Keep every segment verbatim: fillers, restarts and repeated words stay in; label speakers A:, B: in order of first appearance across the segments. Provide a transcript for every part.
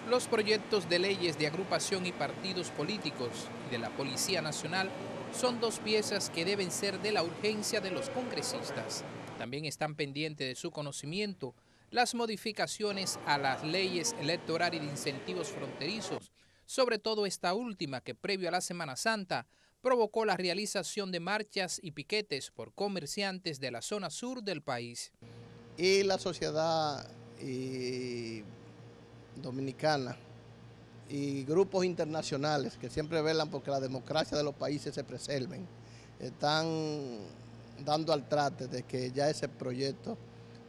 A: Los proyectos de leyes de agrupación y partidos políticos y de la Policía Nacional son dos piezas que deben ser de la urgencia de los congresistas. También están pendientes de su conocimiento las modificaciones a las leyes electoral y de incentivos fronterizos, sobre todo esta última que previo a la Semana Santa provocó la realización de marchas y piquetes por comerciantes de la zona sur del país.
B: Y la sociedad y dominicana y grupos internacionales que siempre velan porque la democracia de los países se preserven, están dando al trate de que ya ese proyecto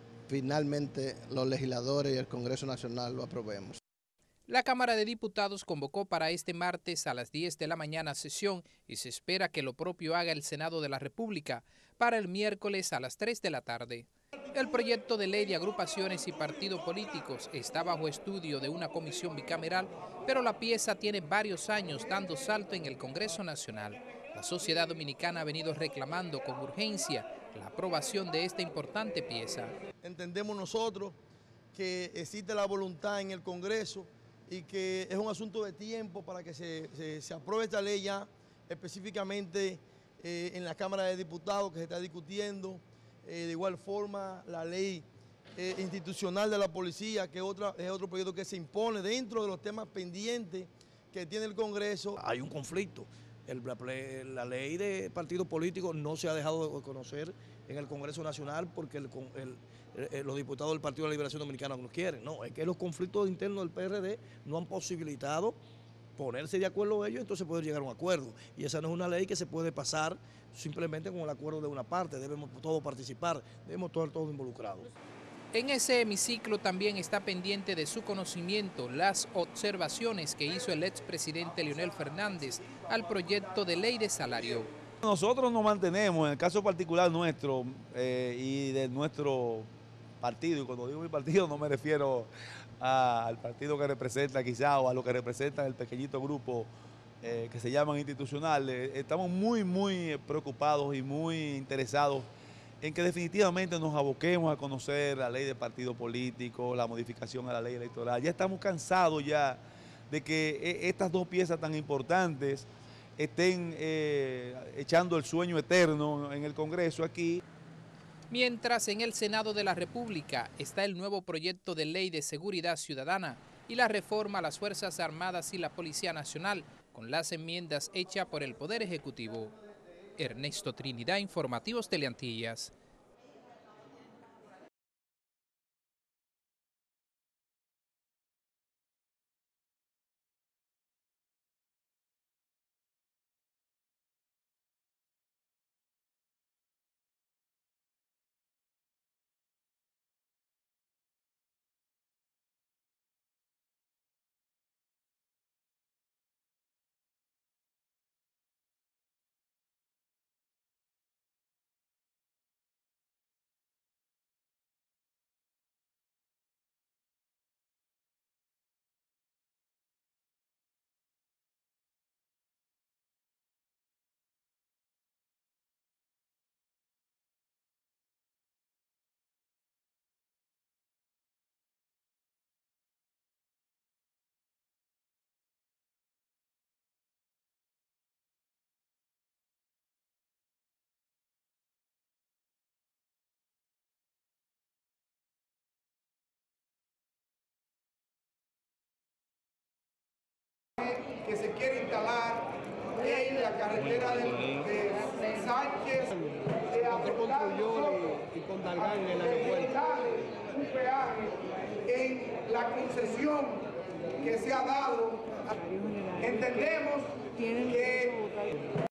B: finalmente los legisladores y el Congreso Nacional lo aprobemos.
A: La Cámara de Diputados convocó para este martes a las diez de la mañana sesión y se espera que lo propio haga el Senado de la República para el miércoles a las tres de la tarde. El proyecto de ley de agrupaciones y partidos políticos está bajo estudio de una comisión bicameral, pero la pieza tiene varios años dando salto en el Congreso Nacional. La sociedad dominicana ha venido reclamando con urgencia la aprobación de esta importante pieza.
C: Entendemos nosotros que existe la voluntad en el Congreso y que es un asunto de tiempo para que se, se, se apruebe esta ley ya específicamente eh, en la Cámara de Diputados que se está discutiendo. Eh, de igual forma, la ley eh, institucional de la policía, que otra, es otro proyecto que se impone dentro de los temas pendientes que tiene el Congreso.
D: Hay un conflicto. El, la, la ley de partidos políticos no se ha dejado de conocer en el Congreso Nacional porque el, el, el, los diputados del Partido de la Liberación Dominicana no quieren. No, es que los conflictos internos del P R D no han posibilitado ponerse de acuerdo ellos, entonces poder llegar a un acuerdo. Y esa no es una ley que se puede pasar simplemente con el acuerdo de una parte. Debemos todos participar, debemos estar todos involucrados.
A: En ese hemiciclo también está pendiente de su conocimiento las observaciones que hizo el expresidente Leonel Fernández al proyecto de ley de salario.
E: Nosotros nos mantenemos, en el caso particular nuestro eh, y de nuestro partido, y cuando digo mi partido no me refiero a, al partido que representa quizá o a lo que representa el pequeñito grupo eh, que se llaman institucionales. Estamos muy, muy preocupados y muy interesados en que definitivamente nos aboquemos a conocer la ley de partido político, la modificación a la ley electoral. Ya estamos cansados ya de que estas dos piezas tan importantes estén eh, echando el sueño eterno en el Congreso aquí.
A: Mientras en el Senado de la República está el nuevo proyecto de ley de seguridad ciudadana y la reforma a las Fuerzas Armadas y la Policía Nacional con las enmiendas hechas por el Poder Ejecutivo. Ernesto Trinidad, Informativos Teleantillas.
F: Que se quiere instalar en la carretera de, de Sánchez, de
C: se construyó y, y con Dalgán en el aeropuerto.
F: Un peaje en la concesión que se ha dado. Entendemos que